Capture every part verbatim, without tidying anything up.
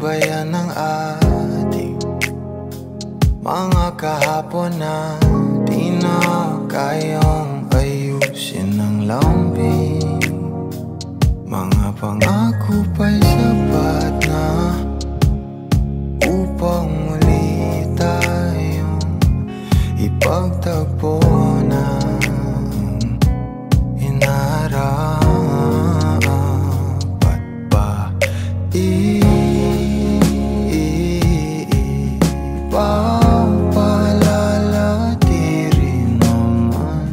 ba yan ang ating mga kahapon na di na kayang ayusin ng lambing? Mga pangako pa'y sapat na upang muli tayong ipagtagpo na inarapat ba ipagpalalati rin naman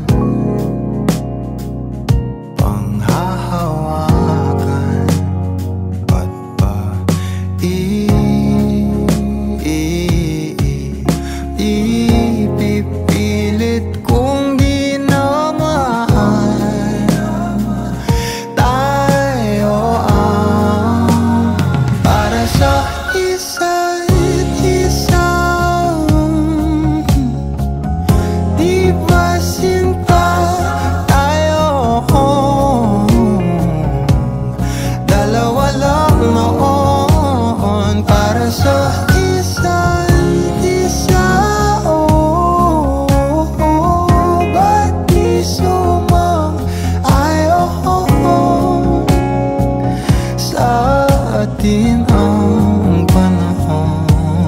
panghahawakan ba't ba ipipilit kung di na mahal tayo ang para sa isa't isa? Di ba sinta tayo? Dalawa lang noon para sa isa't isa. Oh, oh, oh, ba't di sumang-ayon sa atin ang panahon?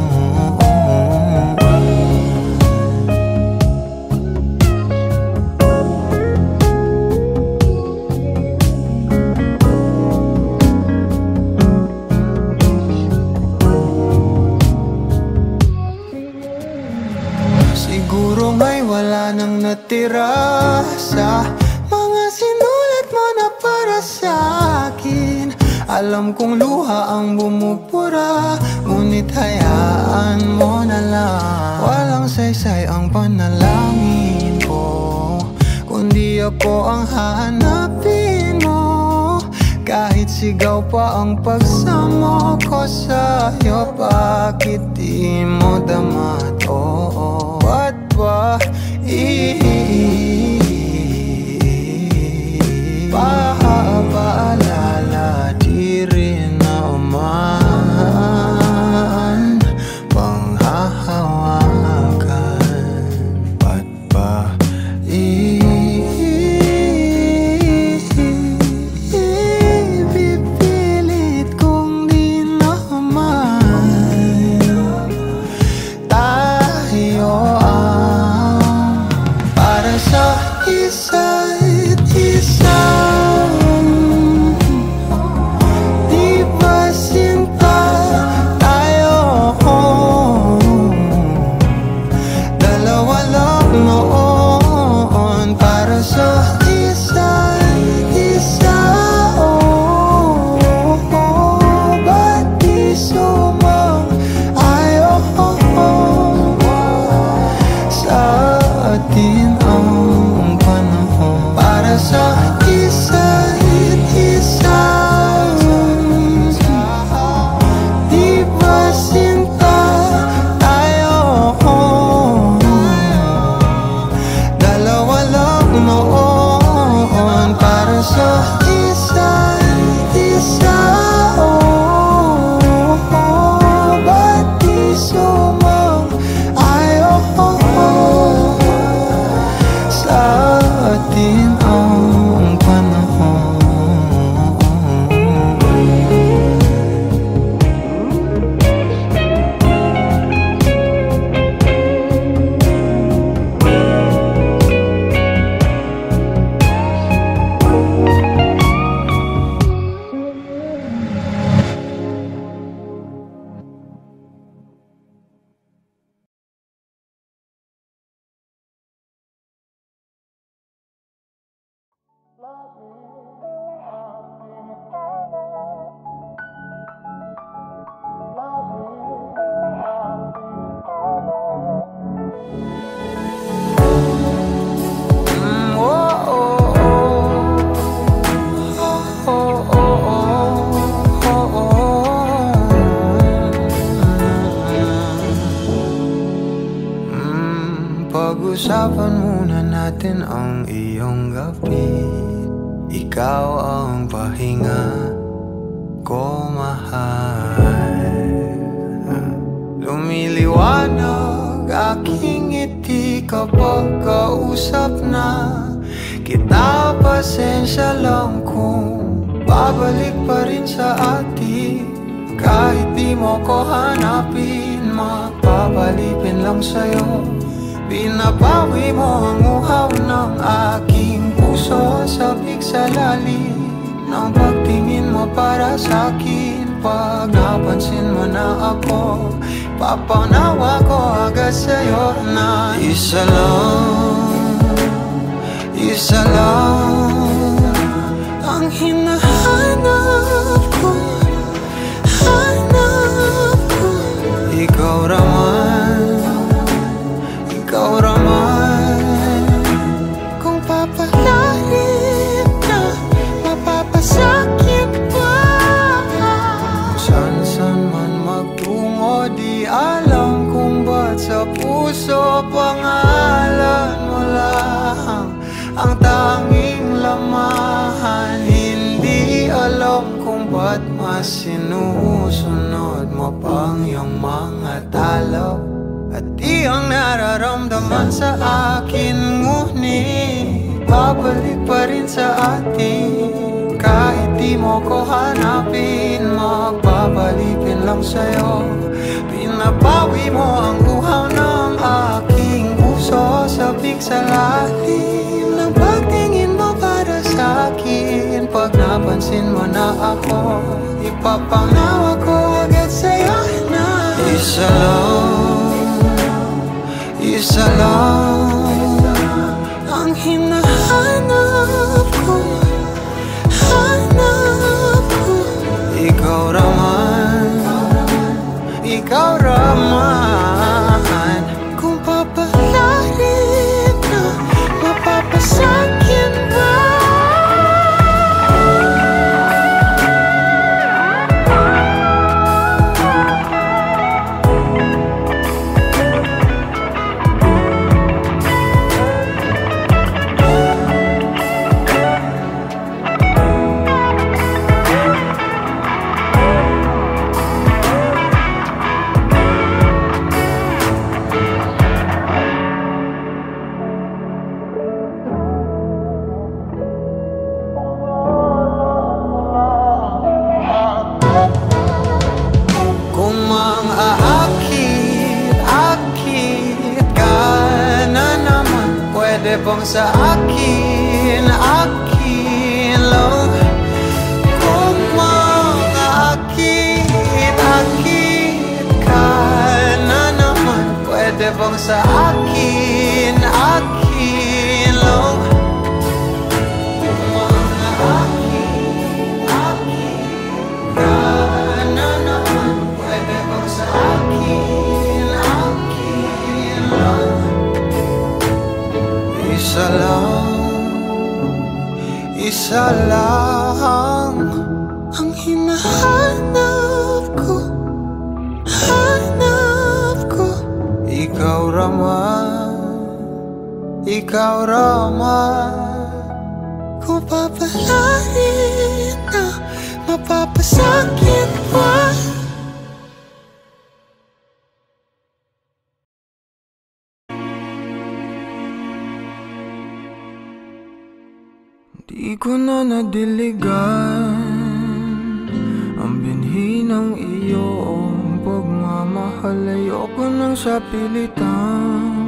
Siguro nga'y wala nang natira sa mga sinulat mo na para sa akin. Alam kong luha ang bumubura, ngunit hayaan mo na lang. Walang saysay ang panalangin ko, kundi ako ang hahanapin mo. Kahit sigaw pa ang pagsamo ko sa'yo, bakit di mo dama to? Ba't ba ipapaalala di rin naman panghahawakan? Ba't ba ipipilit kung di naman tayo ang para sa isa't isa? Di ba sinta tayo? Dalawa lang noon para sa isa't isa. Oh, oh, oh, ba't di sumang-ayon sa atin ang panahon para sa isa't isa? Di ba sinta tayo? Dalawa lang noon para sa isa't isa. Oh, oh, ba't di sumang-ayon sa atin ang panahon? Mm, oh, oh, oh. Oh, oh, oh, oh, oh. Mm, pag-usapan muna natin ang iyong gabi. Ikaw ang pahinga ko, mahal. kapag kausap na kita. Pasensya lang kung babalik pa rin sa atin. Kahit di mo ko hanapin, magpapalipin lang sa'yo. Binabawi mo ang uhaw ng aking puso. Sabik sa lalim ng pagtingin mo para sa'kin. Pag napansin mo na ako, papanawa ko agad sa'yo na isa lang, isa lang ang hinahanap ko, hanap ko. Ikaw raman, ikaw raman. Kung papalalim na, mapapasakit pa. San-san man magtungo, di alam kung ba't sa puso pangalan mo lang ang tanging lamahan. Hindi alam kung ba't mas sinusunod mo pang iyong mga talo. At di ang nararamdaman sa akin, ngunit babalik pa rin sa atin. Kahit di mo ko hanapin, magpapalipin lang sa'yo. Pinabawi mo ang uhaw ng aking puso. Sabik sa lalim ng pagtingin mo para sa'kin. Pag napansin mo na ako, ipapanawa ko agad sa'yo na isa lang, isa lang ang hinahanap ko, hanap ko. Ikaw raman, ikaw raman. Kung papalalim na, mapapasakit ba? Bang sa akin, akin lang. Kung makaakit, akit ka na naman, pwede bang sa akin, akin lang. Kung makaakit, akit ka na naman, pwede bang sa akin, akin lang. Isa lang, isa lang ang hinahanap ko, hanap ko. Ikaw raman, ikaw raman. Kung papalarin na, mapapasakit pa. Di ko na nadiligan ang binhi ng iyong pagmamahal. Ayoko nang sa pilitan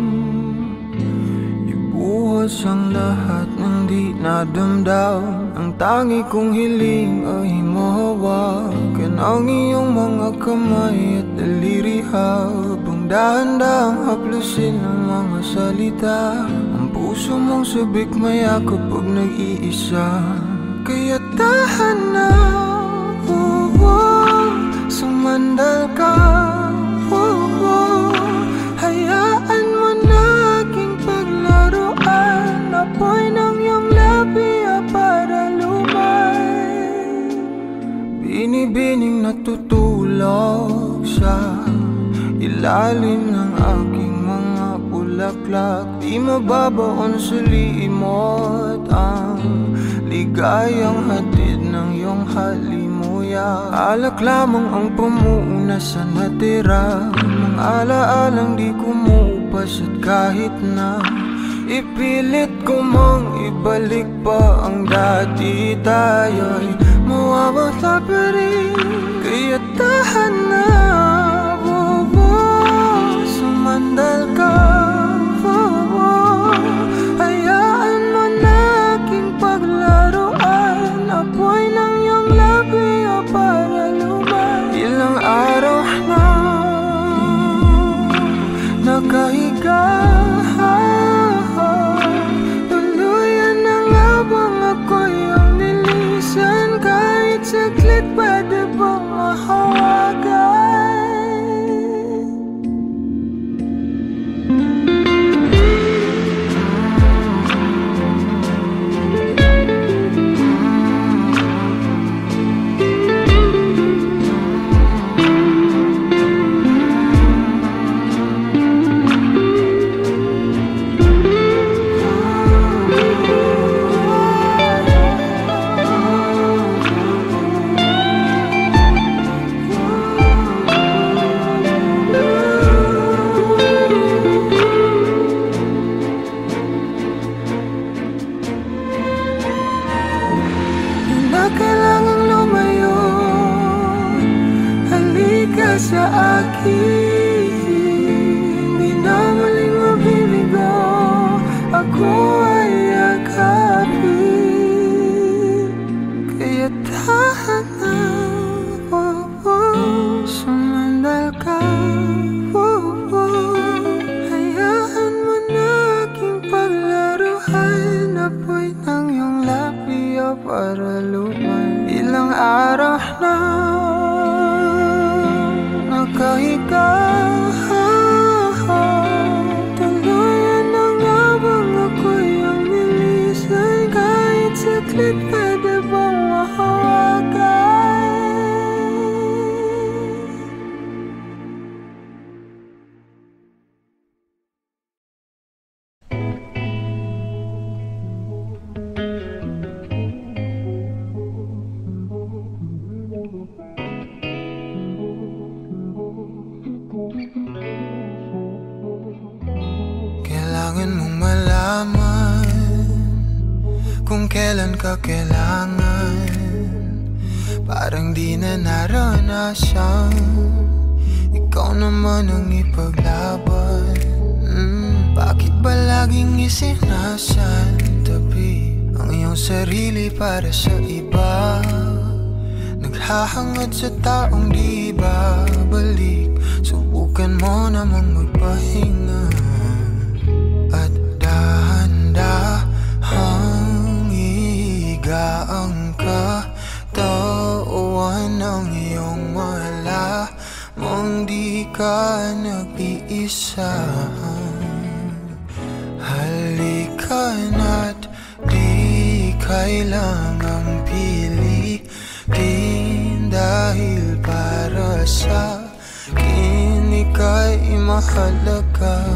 ibuhos ang lahat ng di nadamdam. Ang tangi kong hiling ay mahawakan ang iyong mga kamay at daliri, habang dahan-dahang haplusin ang mga salita. Puso mong sabik maya kapag nag-iisa, kaya tahan na, oh, oh, sumandal ka, oh, oh. Hayaan mo na aking paglaruan, apoy ng iyong labi para lumay. Binibining natutulog sa ilalim ng aking mga bulaklak. Di mababaon sa limot ang ligayang hatid ng iyong halimuyak. Alak lamang ang pamuuna sa natira, mga alaalang di kumupa lumagpas at kahit na ipilit ko mang ibalik pa ang dati, tayo'y mawawala pa rin. Kaya tahan na, bobo, sumandal ka, bobo. Hayaan mo na aking paglaruan, apoy ng iyong labi o para lumay. Ilang araw na nakahiga, tuluyan na nga bang ako'y ang nilisan? Kahit saglit pwede bang mahawagan? Sa akin, di na muling mabibigo, ako ay yakapin. Kaya tahan na, bobo, sumandal ka, bobo. Hayaan mo na aking paglaruan, apoy ng iyong labi o para lumay. Ilang araw na nakahiga, tuluyan na nga bang ako'y ang nilisan? Kahit saglit pwede bang mahawagan? Kailangan mong malaman kung kailan ka kailangan. Parang di na naranasan, ikaw naman ang ipaglaban. mm, Bakit ba laging isinasantabi ang iyong sarili para sa iba? Naghahangad sa taong di babalik, subukan mo namang magpahinga. At dahan-dahang ihiga ang katawan ng iyong malamang di ka nag-iisa. Halika na't di kailangang pilitin, dahil para sa akin ika'y mahalaga.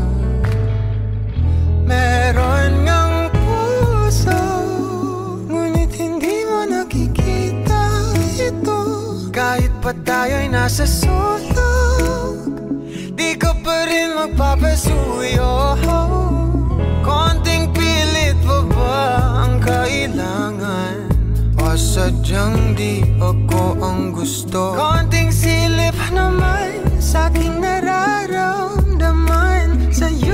Meron ngang puso, ngunit hindi mo nakikita ito. Kahit pa tayo'y nasa sulok, di ka pa rin magpapasuyo. Konting pilit pa ba ang kailangan? O sadyang di ako ang gusto? Konting silip naman sa aking nararamdaman sa'yo.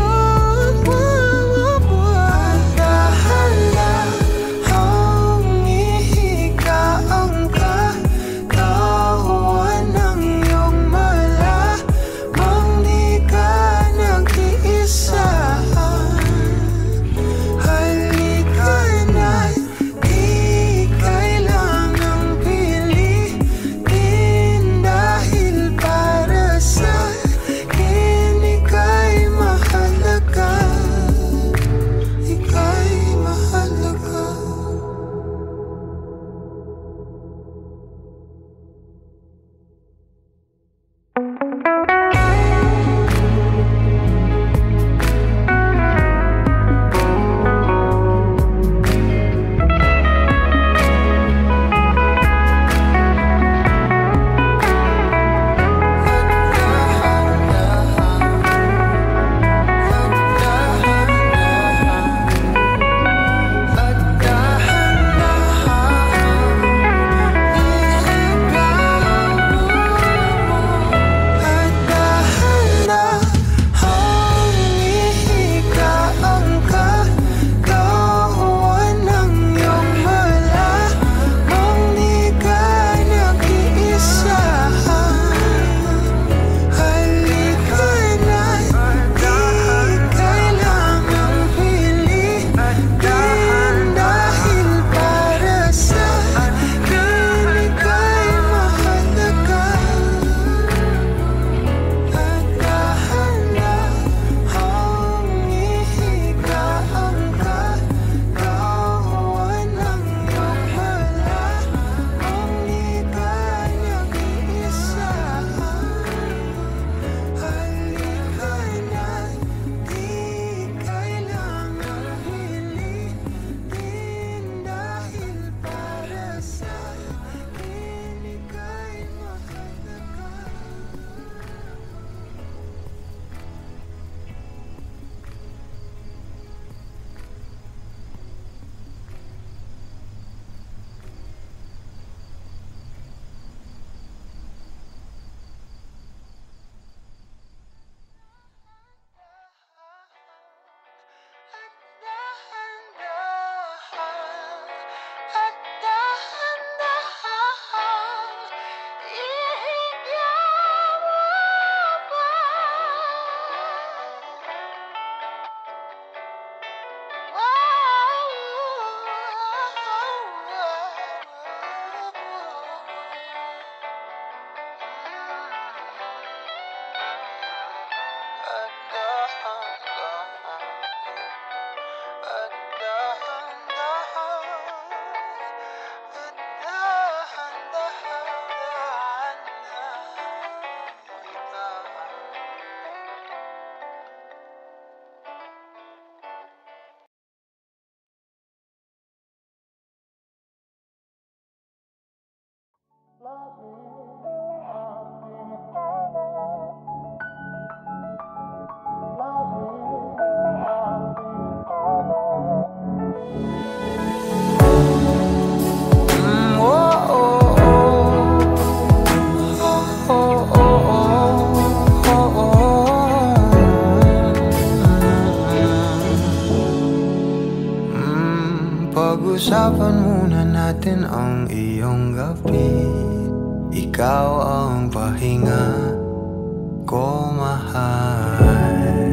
Pag-usapan muna natin ang iyong gabi. Ikaw ang pahinga ko, mahal.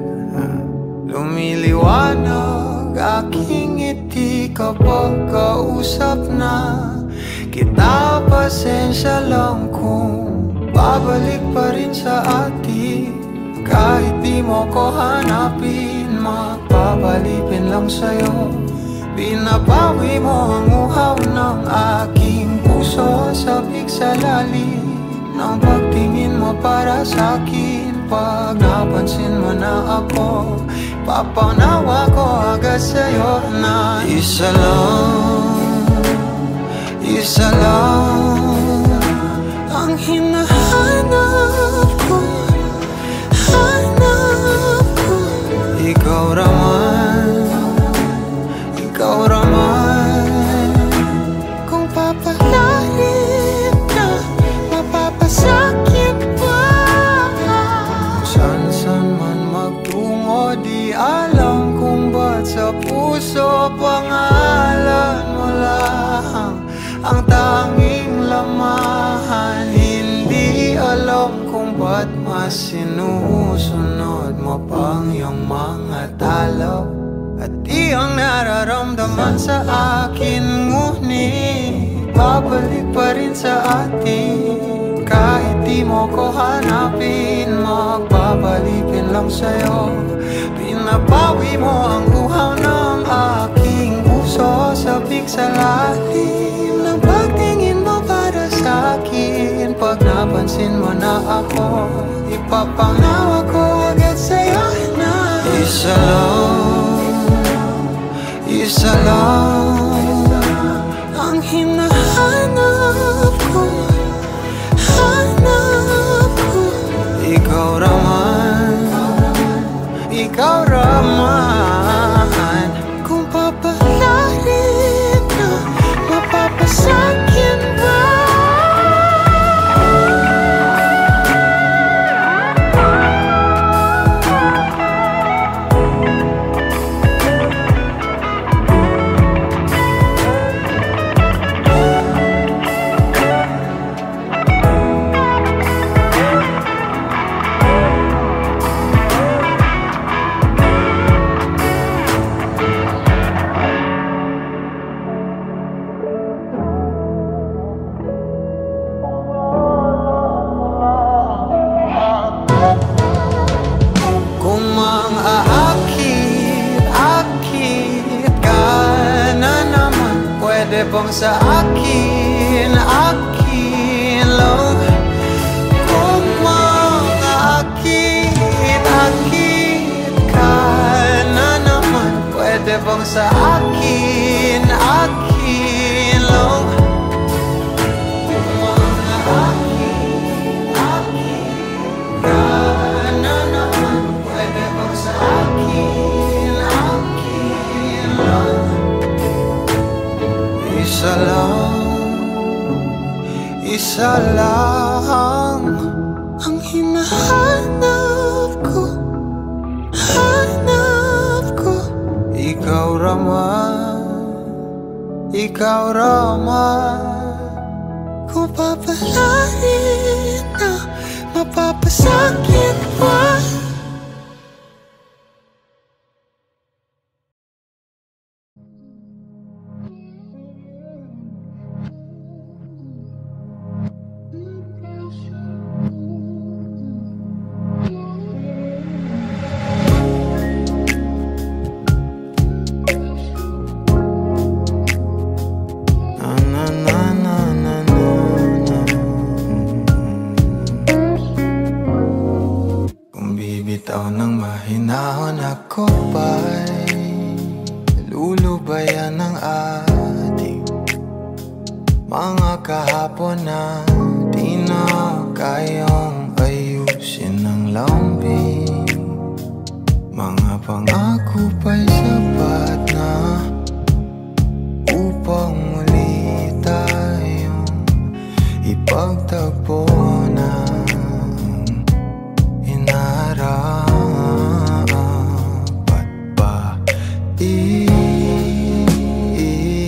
Lumiliwanag aking ngiti kapag kausap na kita. Pasensya lang kung babalik pa rin sa atin. Kahit di mo ko hanapin, magpapalipin lang sa'yo. Binabawi mo ang uhaw ng aking puso. Sabik sa lalim ng pagtingin mo para sa'kin. Pag napansin mo na ako, papanawa ko agad sa'yo na isa lang, isa lang ang hinahanap ko, hanap ko. Ikaw raman, ikaw raman. Kung papalalim na, mapapasakit pa. San-san man magtungo, di alam kung ba't sa puso pangalan mo lang ang tanging lamahan. Hindi alam kung ba't mas sinusunod mo pang iyong mga talo. At iyong nararamdaman sa akin, ngunit babalik pa rin sa atin. Kahit di mo ko hanapin, magpapalipin lang sa'yo. Pinabawi mo ang uhaw ng aking puso. Sabik sa lalim ng pagtingin mo para sa'kin. Pag napansin mo na ako, ipapanawa ko agad sa'yo na isa lang, isa lang ang hinahanap ko, hanap ko. Ikaw raman, ikaw raman. Kung papalalim na, mapapasakit ba? Bang sa akin, akin lang. Kung makaakit, akit ka na naman, pwede bang sa akin, akin lang. Kung makaakit, akit ka na naman, pwede bang sa akin, akin lang. Isa lang, isa lang ang hinahanap ko, hanap ko. Ikaw raman, ikaw raman. Kung papalarin na, mapapasakit pa. Bitaw ng mahinahon ako ba'y lulubayan ng ating mga kahapon na di na kayang ayusin ng lambing. Mga pangako pa'y sapat na upang muli tayong ipagtagpo na inarapat ba? I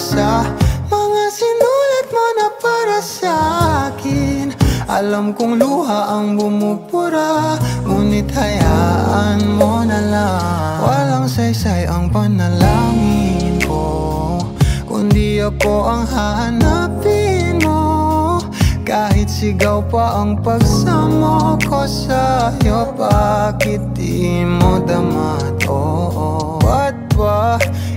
sa mga sinulat mo na para sa'kin. Alam kong luha ang bumubura, ngunit hayaan mo na lang. Walang saysay ang panalangin ko, kundi ako ang hahanapin mo. Kahit sigaw pa ang pagsamo ko sa'yo, bakit di mo dama to? Ba't ba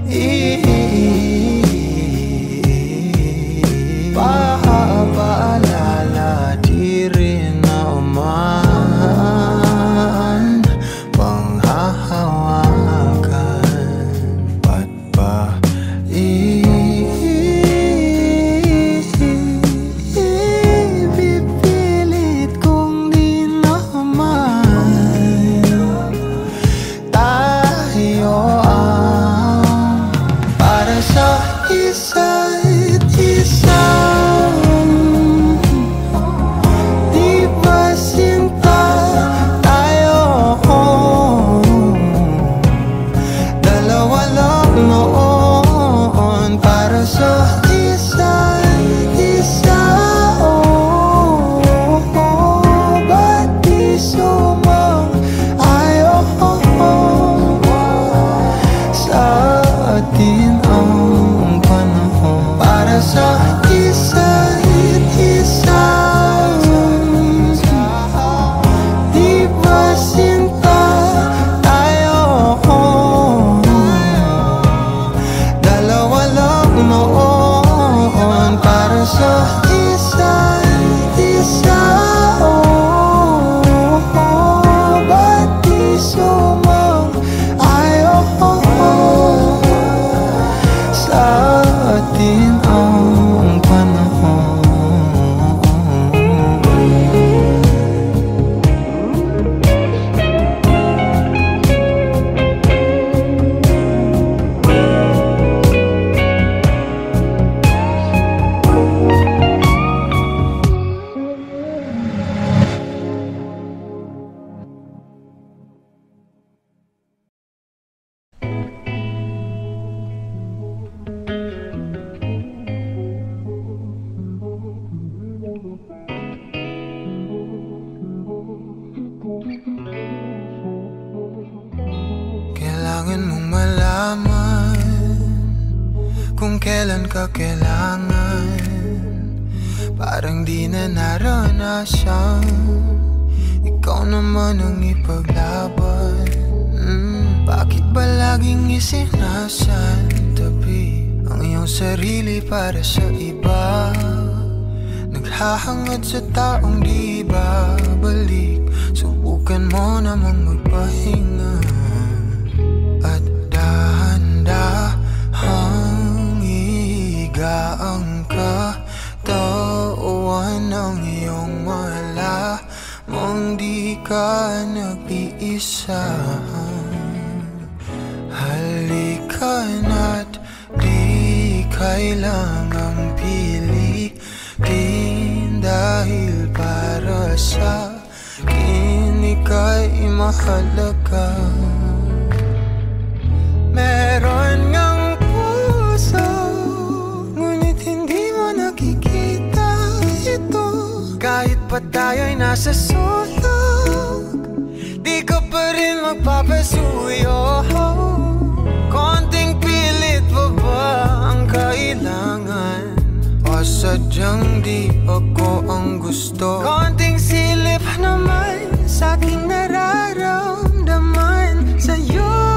i-paalala di rin naman panghahawakan? Ba't ba i-pipilit kong di naman tayo ang para sa isa't isa? Di ba sinta tayo? Dalawa lang noon para sa isa't isa. Oh, ba't di sumang-ayon sa atin ang panahon para sa isa't isa? Di ba sinta tayo? Dalawa lang noon para sa isa't isa. Oh, ba't di sumang-ayon sa atin ang panahon? Kailangan mong malaman kung kailan ka kailangan. Parang di na naranasan, ikaw naman ang ipaglaban. mm, Bakit ba laging isinasantabi ang iyong sarili para sa iba? Naghahangad sa taong di babalik, subukan mo namang magpahinga. At dahan-dahang ihiga ang katawan ng iyong malamang di ka nag-iisa. Halika na't di kailangang pilitin, dahil para sa akin ika'y mahalaga. Meron ngang puso, ngunit hindi mo nakikita ito. Kahit pa tayo'y nasa sulok, di ka pa rin magpapasuyo. Konting pilit pa ba ang kailangan? O sadyang di ako ang gusto? Konting silip naman sa aking nararamdaman sa'yo.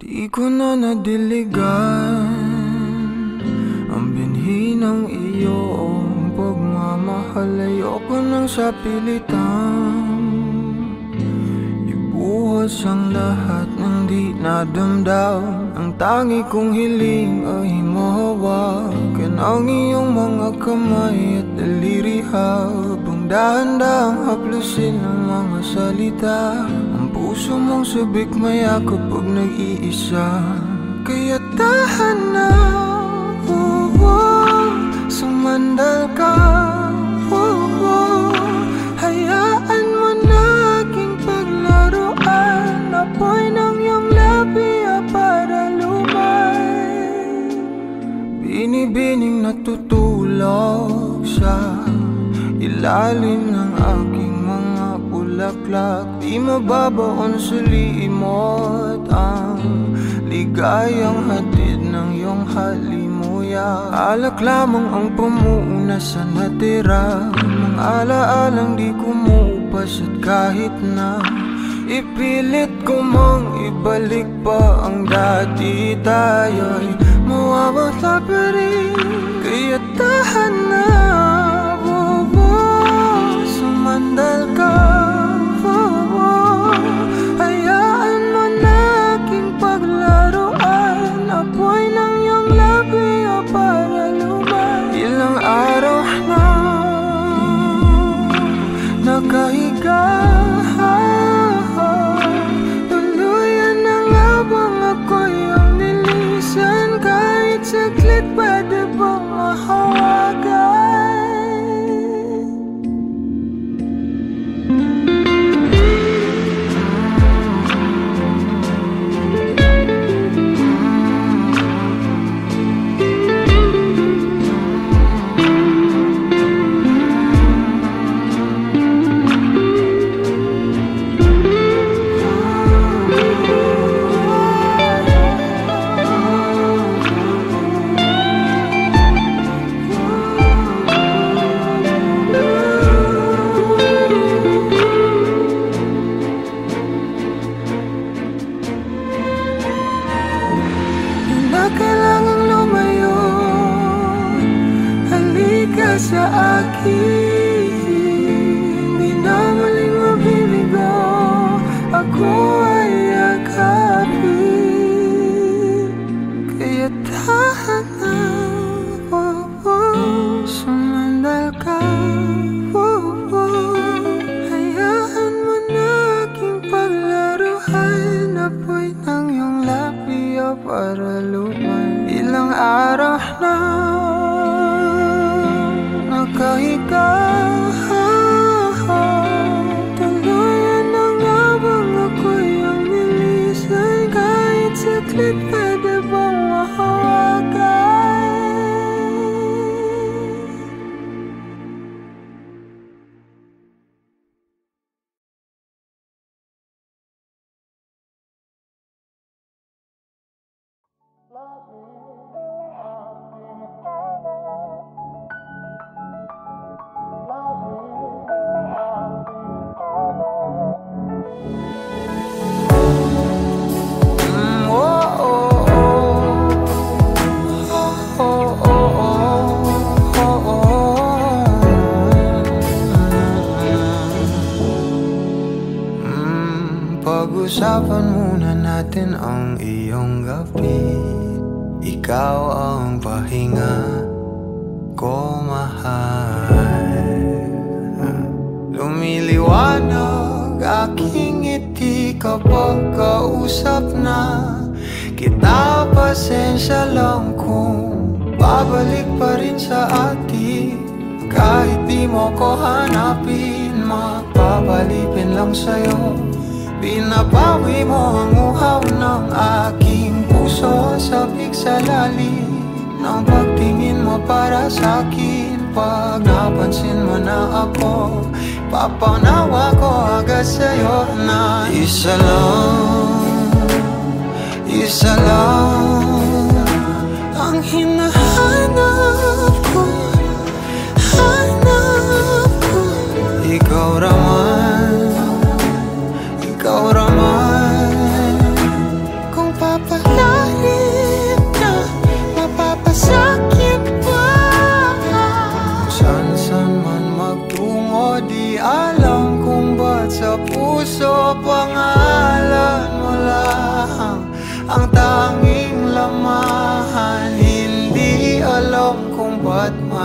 Di ko na nadiligan ang binhi ng iyong pagmamahal. Ayoko nang sa pilitan ibuhos ang lahat ng di nadamdam. Ang tangi kong hiling ay mahawakan ang iyong mga kamay at daliri, habang dahan-dahang haplusin ang mga salita. Ang puso mong sabik maya kapag nag-iisa. Kaya tahan na, oh, oh, sumandal ka, oh, oh. Hayaan mo na aking paglaruan, apoy ng iyong labi para lumay. Binibining natutulog sa ilalim ng aking mga bulaklak. Di mababaon sa limot ang ligayang hatid ng iyong halimuyak. Alak lamang ang pamuuna sa natira, mga alaalang di kumupas. At kahit na ipilit ko mang ibalik pa ang dati, tayo'y mawawala pa rin. Kaya tahan na, oh, oh, sumandal ka, oh, oh. Hayaan mo na aking paglaruan, apoy ng iyong labi para lumay. Ilang araw na nakahiga, saglit pwede bang mahawagan? Sa akin, di na muling mabibigo, ako ay yakapin. Kaya tahan na, oh, oh, sumandal ka, oh, oh. Hayaan mo na aking paglaruan, apoy ng iyong labi para lumay. Ilang araw na nakahiga, tuluyan na nga bang ako'y ang nilisan? Kahit saglit pwede bang mahawagan? Pag-usapan muna natin ang iyong gabi. Ikaw ang pahinga ko, mahal. Lumiliwanag aking ngiti kapag kausap na kita. Pasensya lang kung babalik pa rin sa atin. Kahit di mo ko hanapin, mapapalipin lang sa'yo. Pinapawi mo ang uhaw ng aking puso, sabik sa lalim ng pagtingin mo para sa'kin. Pag napansin mo na ako, papanawa ko agad sa'yo na isa lang, isa lang ang hinahanap ko, hanap ko. Ikaw raman, ikaw raman. Kung papa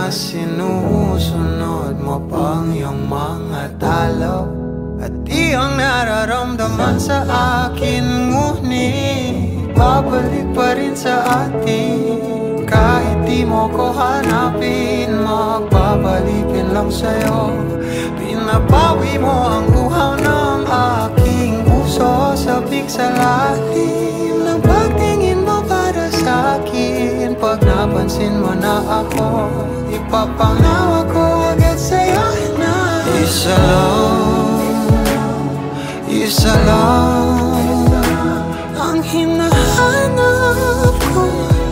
mas sinusunod mo pang iyong mga talo. At iyong nararamdaman sa akin, ngunit babalik pa rin sa atin. Kahit di mo ko hanapin, magbabalikin lang sa'yo. Pinapawi mo ang uhaw ng aking puso, sabik sa lalim ng pagtingin mo para sa'kin. Pag napansin mo na ako, ipapangawa ko agad sa'yo na isa lang, isa lang ang hinahanap ko,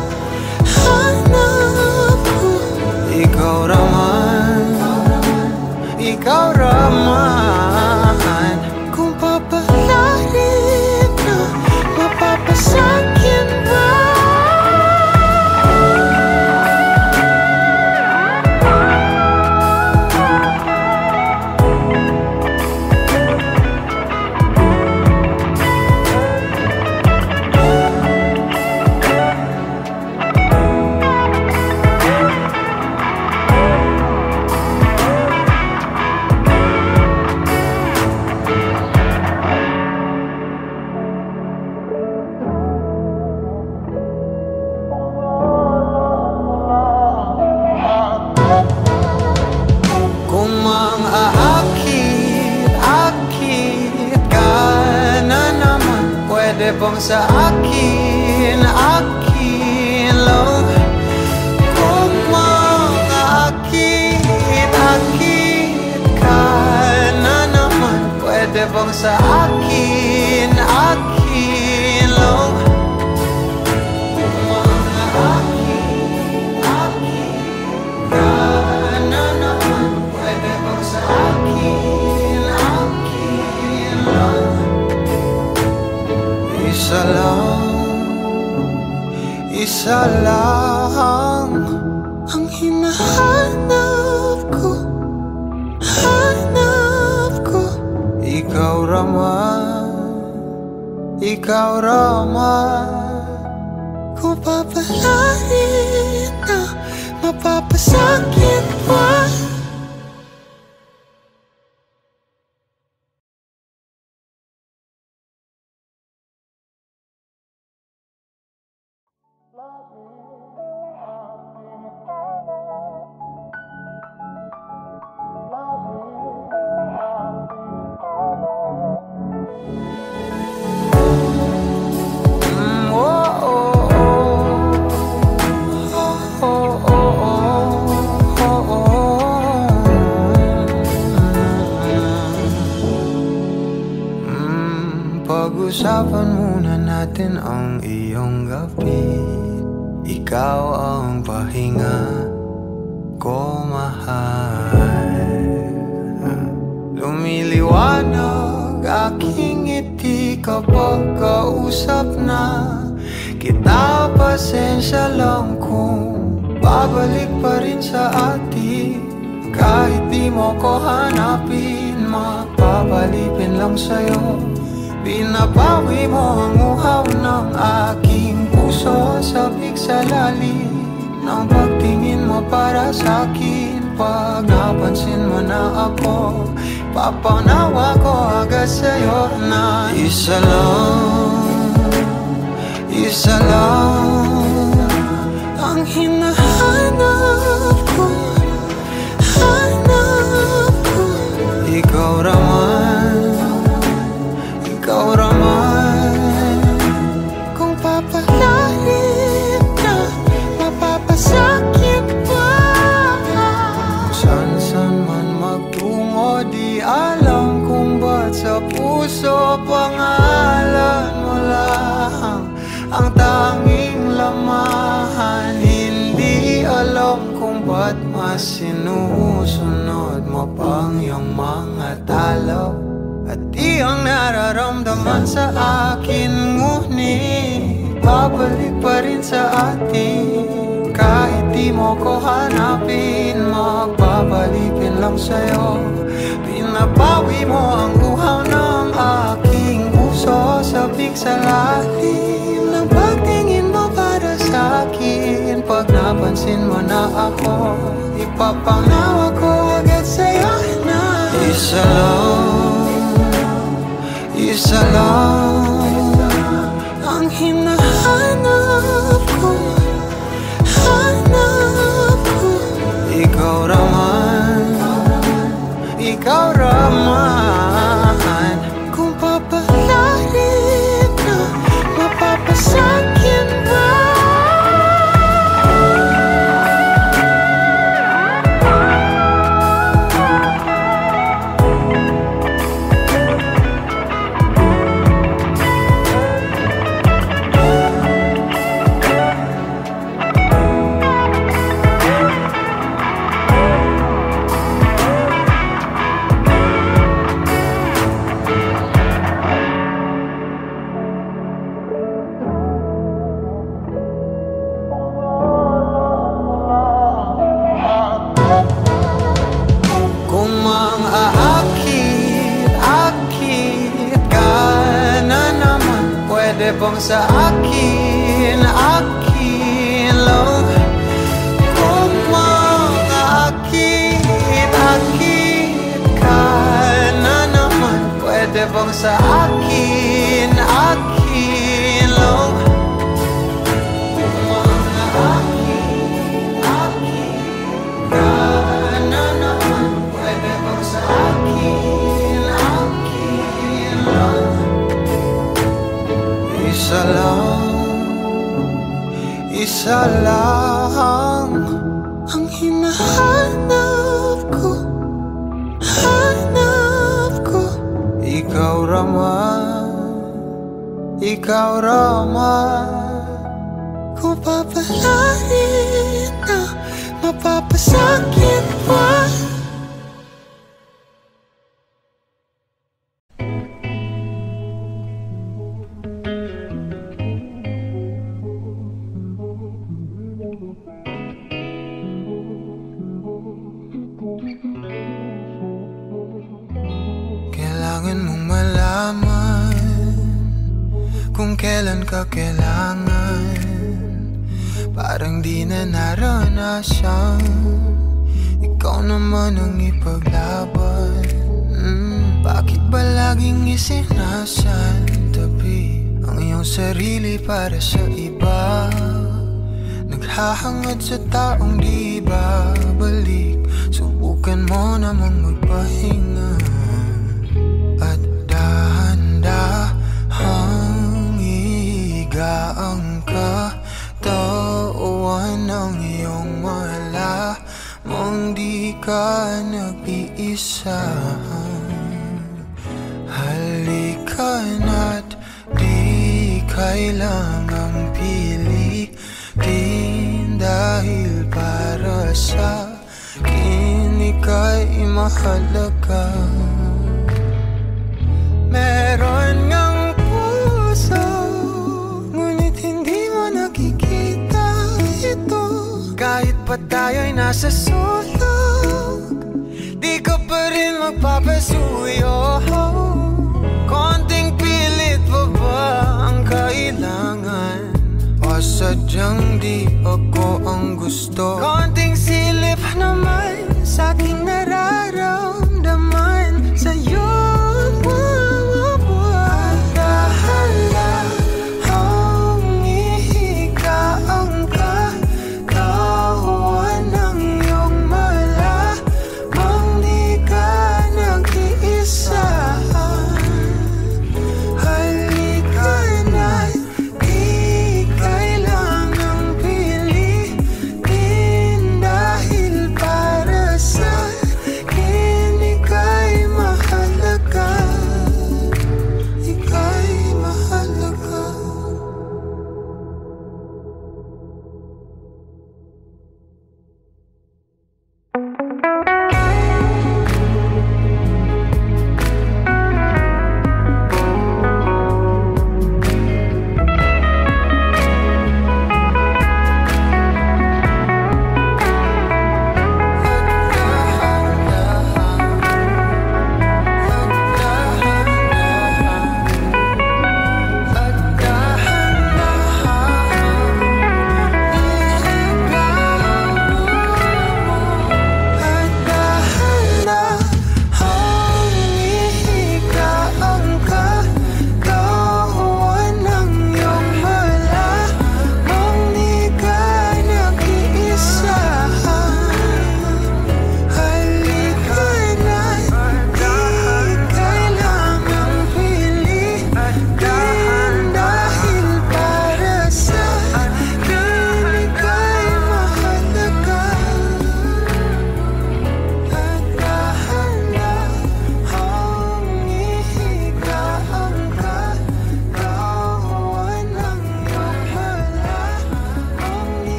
hanap ko. Ikaw raman, ikaw raman. Kung papalarin na, mapapasakyan ba? Bang sa akin, akin lang. Kung mag-akit, akit ka na naman, pwede bang sa akin, akin lang. Kung mag-akit, akit ka na naman, pwede bang sa akin, akin lang. Isa lang, isa lang ang hinahanap ko, hanap ko. Ikaw raman, ikaw raman. Kung papalarin na, mapapasakit pa. Pag-usapan muna natin ang iyong gabi. Ikaw ang pahinga ko, mahal. Lumiliwanag aking ngiti kapag kausap na kita. Pasensya lang kung babalik pa rin sa atin. Kahit di mo ko hanapin, mapapalipin lang sa'yo. Pinapawi mo ang uhaw ng aking puso, sabik sa lalim ng pagtingin mo para sa'kin. Pag napansin mo na ako, papanawa ko agad sa'yo na isa lang, isa lang ang hinahanap ko, hanap ko. Ikaw raman, ikaw raman. Kung papalarin na, mapapasakit pa. San-san man magtungo, di alam kung ba't sa puso pangalan mo lang ang tanging lamahan. Hindi alam kung ba't mas sinusunod mo pang iyong mga talo. At iyong nararamdaman sa akin, ngunit babalik pa rin sa atin. Kahit di mo ko hanapin, magbabalikin lang sa'yo. Pinapawi mo ang uhaw ng aking puso, sabik sa lalim ng pagtingin mo para sa'kin. Pag napansin mo na ako, mapapanawa ko agad sa'yo na isa lang, isa lang ang hinahanap ko, hanap ko. Ikaw raman, ikaw raman. Kung papalarin na, mapapasakin ba? Pwede bang sa akin, akin lang? Kung mag-akit-akit ka na naman, pwede bang sa akin, akin lang? Kung mag-akit-akit ka na naman, pwede bang sa akin, akin lang? Isa lang, isa lang ang hinahanap ko, hanap ko. Ikaw raman, ikaw raman. Kung papalarin na, mapapasakit pa. Kailangan mong malaman kung kailan ka kailangan. Parang di na naranasan, ikaw naman ang ipaglaban. mm, Bakit ba laging isinasantabi ang iyong sarili para sa iba? Naghahangad sa taong di babalik. Subukan mo namang magpahinga at dahan-dahang igaang katawan ng iyong malamang di ka nag-iisa. Halika na't di kailangang pilitin, dahil para sa akin ika'y mahalaga. Meron nga